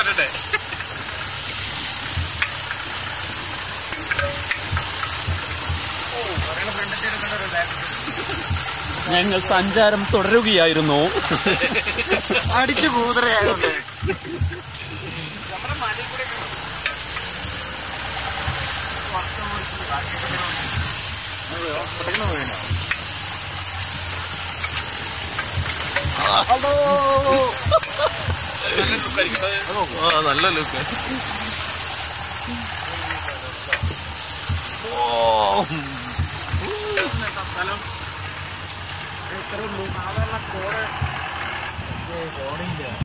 പറ്റട്ടെ. ഞങ്ങൾ സഞ്ചാരം തുടരുകയായിരുന്നു. അടിച്ചു കൂതറയായതുകൊണ്ട് നല്ല ലുക്ക്. സ്ഥലം സാധാരണ കോട